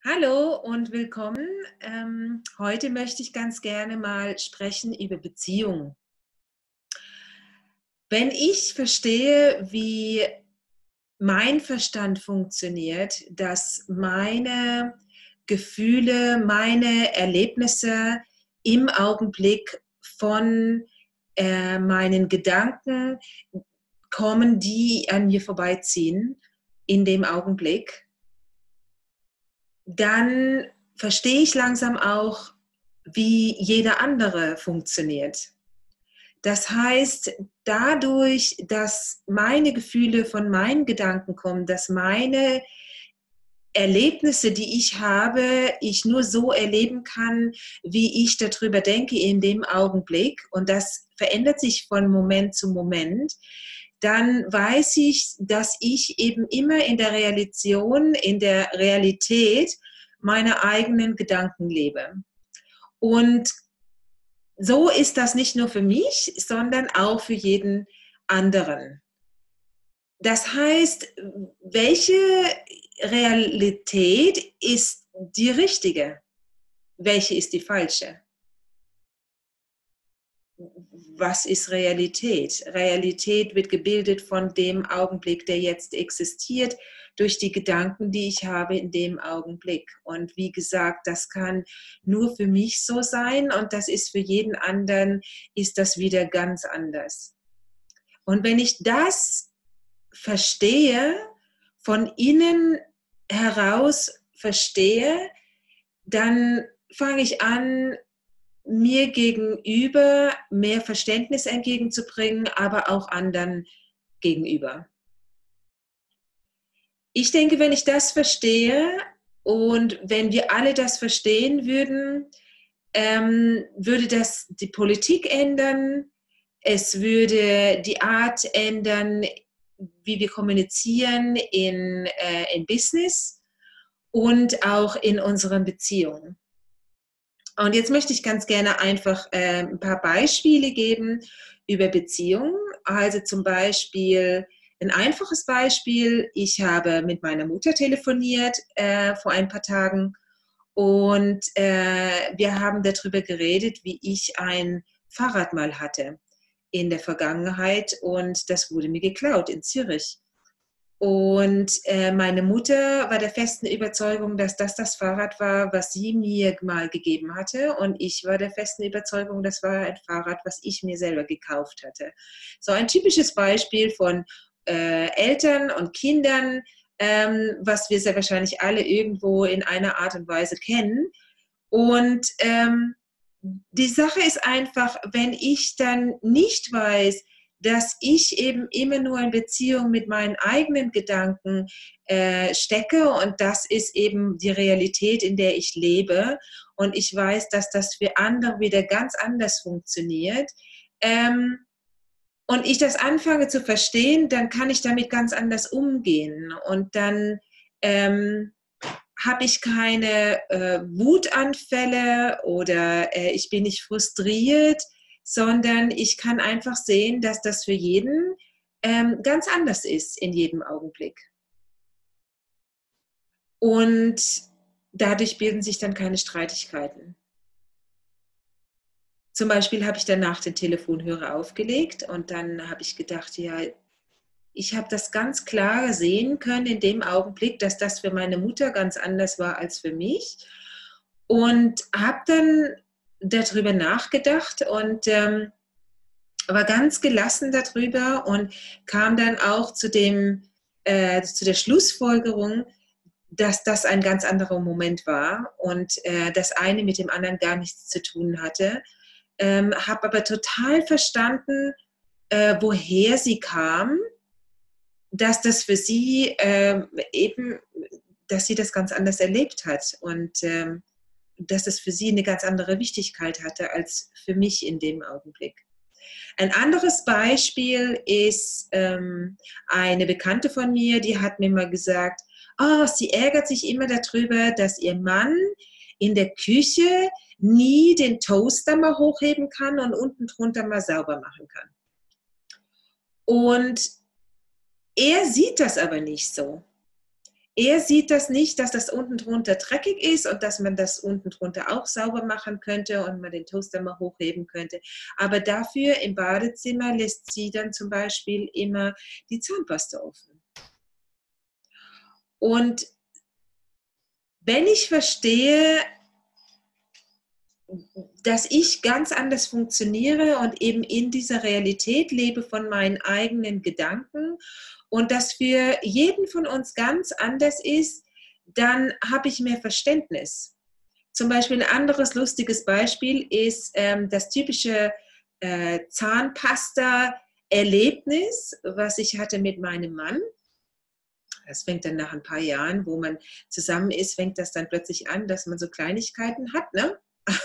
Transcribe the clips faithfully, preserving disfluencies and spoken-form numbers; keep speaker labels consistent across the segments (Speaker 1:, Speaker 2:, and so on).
Speaker 1: Hallo und willkommen. Ähm, heute möchte ich ganz gerne mal sprechen über Beziehungen. Wenn ich verstehe, wie mein Verstand funktioniert, dass meine Gefühle, meine Erlebnisse im Augenblick von äh, meinen Gedanken kommen, die an mir vorbeiziehen in dem Augenblick, dann verstehe ich langsam auch, wie jeder andere funktioniert. Das heißt, dadurch, dass meine Gefühle von meinen Gedanken kommen, dass meine Erlebnisse, die ich habe, ich nur so erleben kann, wie ich darüber denke in dem Augenblick, und das verändert sich von Moment zu Moment, dann weiß ich, dass ich eben immer in der Realisation, in der Realität meiner eigenen Gedanken lebe. Und so ist das nicht nur für mich, sondern auch für jeden anderen. Das heißt, welche Realität ist die richtige? Welche ist die falsche? Was ist Realität? Realität wird gebildet von dem Augenblick, der jetzt existiert, durch die Gedanken, die ich habe in dem Augenblick. Und wie gesagt, das kann nur für mich so sein, und das ist für jeden anderen, ist das wieder ganz anders. Und wenn ich das verstehe, von innen heraus verstehe, dann fange ich an, mir gegenüber mehr Verständnis entgegenzubringen, aber auch anderen gegenüber. Ich denke, wenn ich das verstehe und wenn wir alle das verstehen würden, ähm, würde das die Politik ändern, es würde die Art ändern, wie wir kommunizieren in, äh, im Business und auch in unseren Beziehungen. Und jetzt möchte ich ganz gerne einfach äh, ein paar Beispiele geben über Beziehungen. Also zum Beispiel ein einfaches Beispiel. Ich habe mit meiner Mutter telefoniert äh, vor ein paar Tagen, und äh, wir haben darüber geredet, wie ich ein Fahrrad mal hatte in der Vergangenheit, und das wurde mir geklaut in Zürich. Und äh, meine Mutter war der festen Überzeugung, dass das das Fahrrad war, was sie mir mal gegeben hatte. Und ich war der festen Überzeugung, das war ein Fahrrad, was ich mir selber gekauft hatte. So ein typisches Beispiel von äh, Eltern und Kindern, ähm, was wir sehr wahrscheinlich alle irgendwo in einer Art und Weise kennen. Und ähm, die Sache ist einfach, wenn ich dann nicht weiß, dass ich eben immer nur in Beziehung mit meinen eigenen Gedanken äh, stecke, und das ist eben die Realität, in der ich lebe, und ich weiß, dass das für andere wieder ganz anders funktioniert, ähm, und ich das anfange zu verstehen, dann kann ich damit ganz anders umgehen, und dann ähm, habe ich keine äh, Wutanfälle oder äh, ich bin nicht frustriert, sondern ich kann einfach sehen, dass das für jeden ähm, ganz anders ist in jedem Augenblick. Und dadurch bilden sich dann keine Streitigkeiten. Zum Beispiel habe ich danach den Telefonhörer aufgelegt, und dann habe ich gedacht, ja, ich habe das ganz klar sehen können in dem Augenblick, dass das für meine Mutter ganz anders war als für mich, und habe dann darüber nachgedacht und ähm, war ganz gelassen darüber und kam dann auch zu, dem, äh, zu der Schlussfolgerung, dass das ein ganz anderer Moment war und äh, das eine mit dem anderen gar nichts zu tun hatte. Ähm, habe aber total verstanden, äh, woher sie kam, dass das für sie ähm, eben, dass sie das ganz anders erlebt hat, und ähm, dass das für sie eine ganz andere Wichtigkeit hatte als für mich in dem Augenblick. Ein anderes Beispiel ist ähm, eine Bekannte von mir, die hat mir mal gesagt, oh, sie ärgert sich immer darüber, dass ihr Mann in der Küche nie den Toaster mal hochheben kann und unten drunter mal sauber machen kann. Und er sieht das aber nicht so. Er sieht das nicht, dass das unten drunter dreckig ist und dass man das unten drunter auch sauber machen könnte und man den Toaster mal hochheben könnte. Aber dafür im Badezimmer lässt sie dann zum Beispiel immer die Zahnpasta offen. Und wenn ich verstehe, dass ich ganz anders funktioniere und eben in dieser Realität lebe von meinen eigenen Gedanken und das für jeden von uns ganz anders ist, dann habe ich mehr Verständnis. Zum Beispiel ein anderes lustiges Beispiel ist ähm, das typische äh, Zahnpasta-Erlebnis, was ich hatte mit meinem Mann. Das fängt dann nach ein paar Jahren, wo man zusammen ist, fängt das dann plötzlich an, dass man so Kleinigkeiten hat, ne?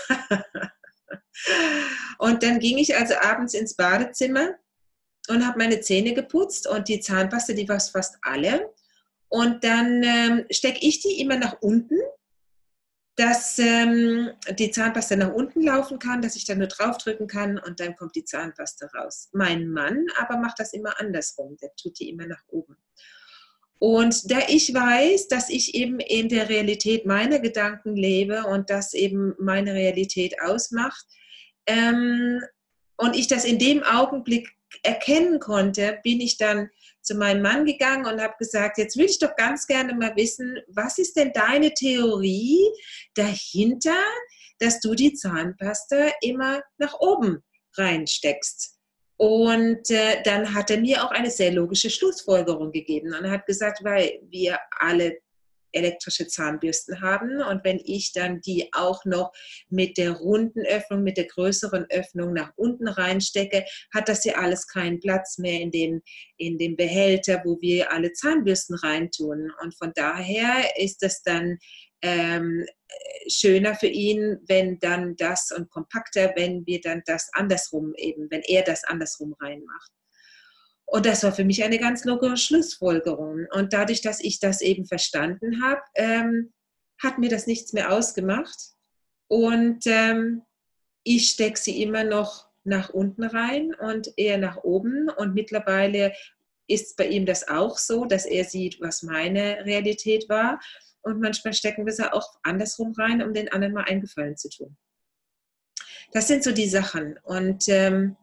Speaker 1: Und dann ging ich also abends ins Badezimmer und habe meine Zähne geputzt und die Zahnpasta, die war fast alle. Und dann ähm, stecke ich die immer nach unten, dass ähm, die Zahnpasta nach unten laufen kann, dass ich dann nur draufdrücken kann und dann kommt die Zahnpasta raus. Mein Mann aber macht das immer andersrum, der tut die immer nach oben. Und da ich weiß, dass ich eben in der Realität meiner Gedanken lebe und das eben meine Realität ausmacht, ähm, und ich das in dem Augenblick erkennen konnte, bin ich dann zu meinem Mann gegangen und habe gesagt, jetzt will ich doch ganz gerne mal wissen, was ist denn deine Theorie dahinter, dass du die Zahnpasta immer nach oben reinsteckst? Und äh, dann hat er mir auch eine sehr logische Schlussfolgerung gegeben und er hat gesagt, weil wir alle elektrische Zahnbürsten haben und wenn ich dann die auch noch mit der runden Öffnung, mit der größeren Öffnung nach unten reinstecke, hat das ja alles keinen Platz mehr in dem, in dem Behälter, wo wir alle Zahnbürsten reintun. Und von daher ist es dann ähm, schöner für ihn, wenn dann das und kompakter, wenn wir dann das andersrum eben, wenn er das andersrum reinmacht. Und das war für mich eine ganz logische Schlussfolgerung. Und dadurch, dass ich das eben verstanden habe, ähm, hat mir das nichts mehr ausgemacht. Und ähm, ich stecke sie immer noch nach unten rein und eher nach oben. Und mittlerweile ist bei ihm das auch so, dass er sieht, was meine Realität war. Und manchmal stecken wir sie auch andersrum rein, um den anderen mal einen Gefallen zu tun. Das sind so die Sachen. Und ähm,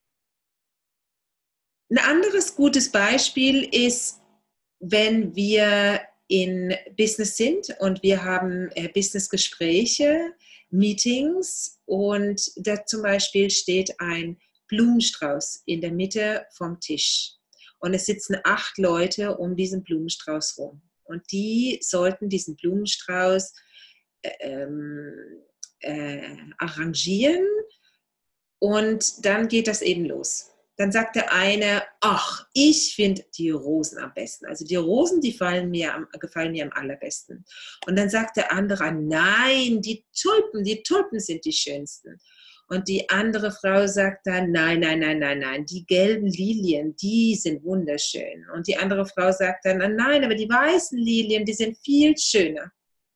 Speaker 1: ein anderes gutes Beispiel ist, wenn wir in Business sind und wir haben äh, Businessgespräche, Meetings und da zum Beispiel steht ein Blumenstrauß in der Mitte vom Tisch und es sitzen acht Leute um diesen Blumenstrauß rum und die sollten diesen Blumenstrauß äh, ähm, äh, arrangieren und dann geht das eben los. Dann sagt der eine, ach, ich finde die Rosen am besten. Also die Rosen, die fallen mir am, gefallen mir am allerbesten. Und dann sagt der andere, nein, die Tulpen, die Tulpen sind die schönsten. Und die andere Frau sagt dann, nein, nein, nein, nein, nein, die gelben Lilien, die sind wunderschön. Und die andere Frau sagt dann, nein, aber die weißen Lilien, die sind viel schöner.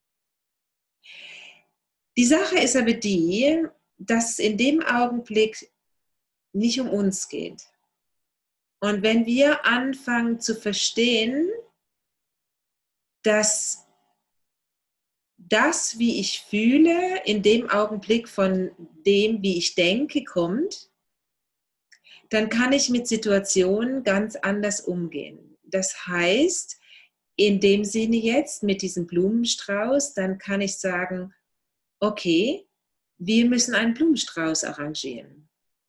Speaker 1: Die Sache ist aber die, dass es in dem Augenblick nicht um uns geht. Und wenn wir anfangen zu verstehen, dass das, wie ich fühle, in dem Augenblick von dem, wie ich denke, kommt, dann kann ich mit Situationen ganz anders umgehen. Das heißt, in dem Sinne jetzt mit diesem Blumenstrauß, dann kann ich sagen, okay, wir müssen einen Blumenstrauß arrangieren.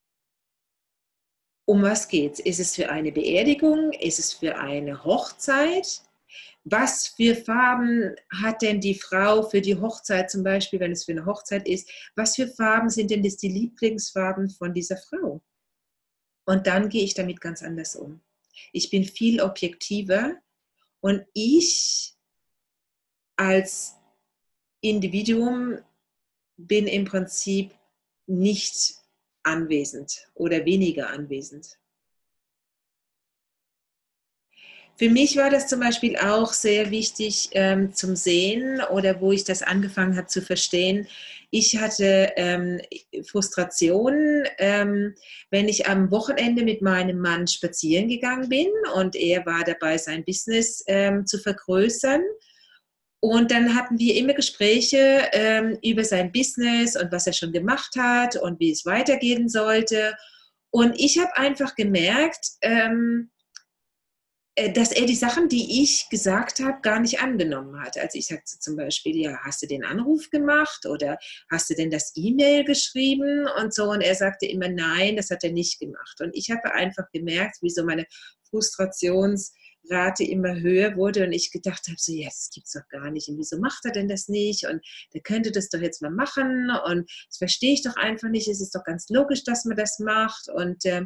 Speaker 1: Um was geht's? Ist es für eine Beerdigung? Ist es für eine Hochzeit? Was für Farben hat denn die Frau für die Hochzeit zum Beispiel, wenn es für eine Hochzeit ist? Was für Farben sind denn das die Lieblingsfarben von dieser Frau? Und dann gehe ich damit ganz anders um. Ich bin viel objektiver und ich als Individuum bin im Prinzip nicht anwesend oder weniger anwesend. Für mich war das zum Beispiel auch sehr wichtig ähm, zum Sehen oder wo ich das angefangen habe zu verstehen. Ich hatte ähm, Frustrationen, ähm, wenn ich am Wochenende mit meinem Mann spazieren gegangen bin und er war dabei, sein Business ähm, zu vergrößern. Und dann hatten wir immer Gespräche ähm, über sein Business und was er schon gemacht hat und wie es weitergehen sollte. Und ich habe einfach gemerkt, ähm, dass er die Sachen, die ich gesagt habe, gar nicht angenommen hat. Also ich sagte zum Beispiel, ja, hast du den Anruf gemacht oder hast du denn das E-Mail geschrieben und so. Und er sagte immer, nein, das hat er nicht gemacht. Und ich habe einfach gemerkt, wie so meine Frustrationsrate immer höher wurde und ich gedacht habe, so, ja, das gibt es doch gar nicht. Und wieso macht er denn das nicht? Und der könnte das doch jetzt mal machen. Und das verstehe ich doch einfach nicht. Es ist doch ganz logisch, dass man das macht. Und äh,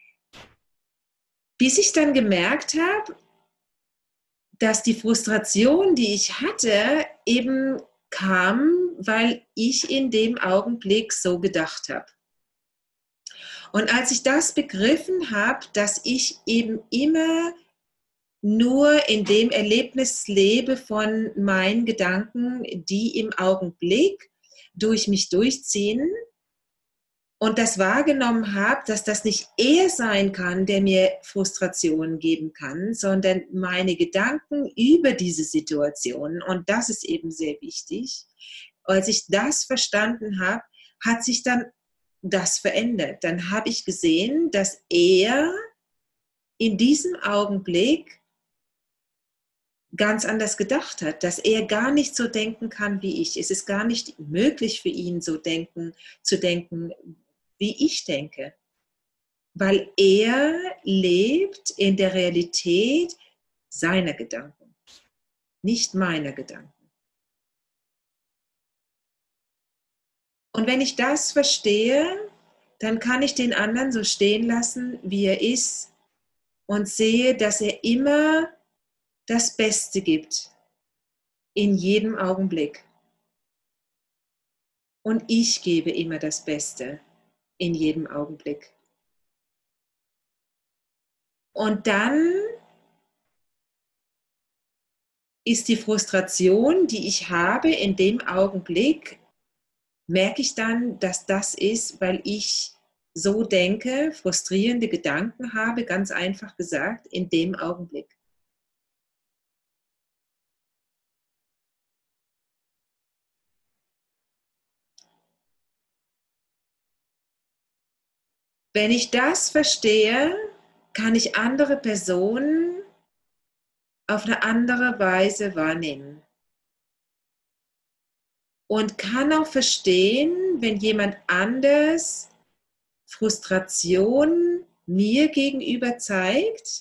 Speaker 1: bis ich dann gemerkt habe, dass die Frustration, die ich hatte, eben kam, weil ich in dem Augenblick so gedacht habe. Und als ich das begriffen habe, dass ich eben immer nur in dem Erlebnis lebe von meinen Gedanken, die im Augenblick durch mich durchziehen, und das wahrgenommen habe, dass das nicht er sein kann, der mir Frustrationen geben kann, sondern meine Gedanken über diese Situation. Und das ist eben sehr wichtig. Als ich das verstanden habe, hat sich dann das verändert. Dann habe ich gesehen, dass er in diesem Augenblick ganz anders gedacht hat, dass er gar nicht so denken kann wie ich. Es ist gar nicht möglich für ihn, so denken, zu denken, wie ich denke, weil er lebt in der Realität seiner Gedanken, nicht meiner Gedanken. Und wenn ich das verstehe, dann kann ich den anderen so stehen lassen, wie er ist und sehe, dass er immer das Beste gibt in jedem Augenblick. Und ich gebe immer das Beste in jedem Augenblick. Und dann ist die Frustration, die ich habe in dem Augenblick, merke ich dann, dass das ist, weil ich so denke, frustrierende Gedanken habe, ganz einfach gesagt, in dem Augenblick. Wenn ich das verstehe, kann ich andere Personen auf eine andere Weise wahrnehmen. Und kann auch verstehen, wenn jemand anders Frustration mir gegenüber zeigt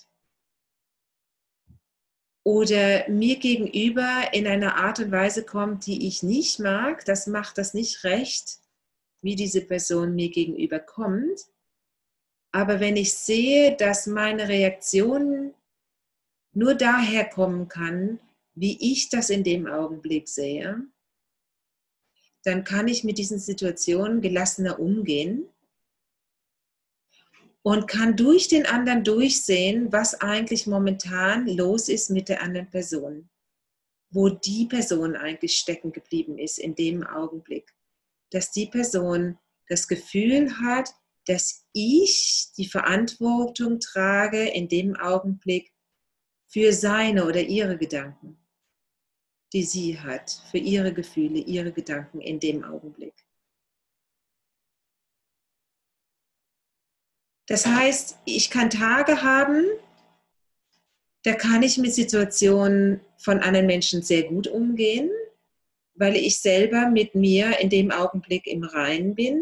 Speaker 1: oder mir gegenüber in einer Art und Weise kommt, die ich nicht mag, das macht das nicht recht, wie diese Person mir gegenüber kommt. Aber wenn ich sehe, dass meine Reaktion nur daher kommen kann, wie ich das in dem Augenblick sehe, dann kann ich mit diesen Situationen gelassener umgehen und kann durch den anderen durchsehen, was eigentlich momentan los ist mit der anderen Person, wo die Person eigentlich stecken geblieben ist in dem Augenblick. Dass die Person das Gefühl hat, dass ich die Verantwortung trage in dem Augenblick für seine oder ihre Gedanken, die sie hat, für ihre Gefühle, ihre Gedanken in dem Augenblick. Das heißt, ich kann Tage haben, da kann ich mit Situationen von anderen Menschen sehr gut umgehen, weil ich selber mit mir in dem Augenblick im Reinen bin.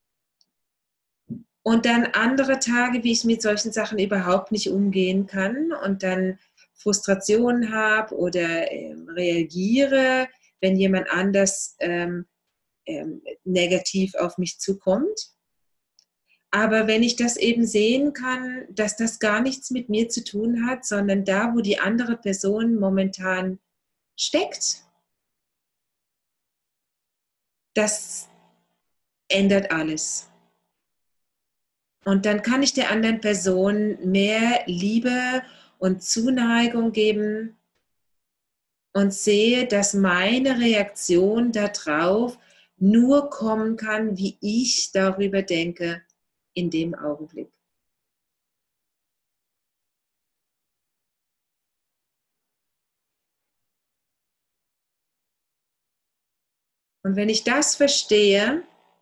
Speaker 1: Und dann andere Tage, wie ich mit solchen Sachen überhaupt nicht umgehen kann und dann Frustrationen habe oder ähm, reagiere, wenn jemand anders ähm, ähm, negativ auf mich zukommt. Aber wenn ich das eben sehen kann, dass das gar nichts mit mir zu tun hat, sondern da, wo die andere Person momentan steckt, das ändert alles. Und dann kann ich der anderen Person mehr Liebe und Zuneigung geben und sehe, dass meine Reaktion darauf nur kommen kann, wie ich darüber denke in dem Augenblick. Und wenn ich das verstehe,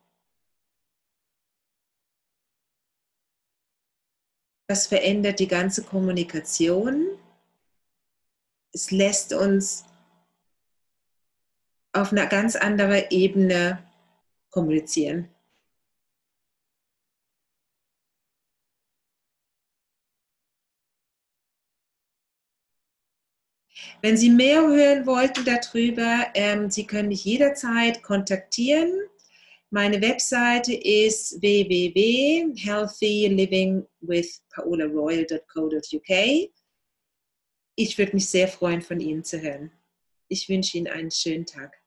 Speaker 1: das verändert die ganze Kommunikation. Es lässt uns auf einer ganz anderen Ebene kommunizieren. Wenn Sie mehr hören wollten darüber, ähm, Sie können mich jederzeit kontaktieren. Meine Webseite ist w w w punkt healthy living with paola royal punkt co punkt u k. Ich würde mich sehr freuen, von Ihnen zu hören. Ich wünsche Ihnen einen schönen Tag.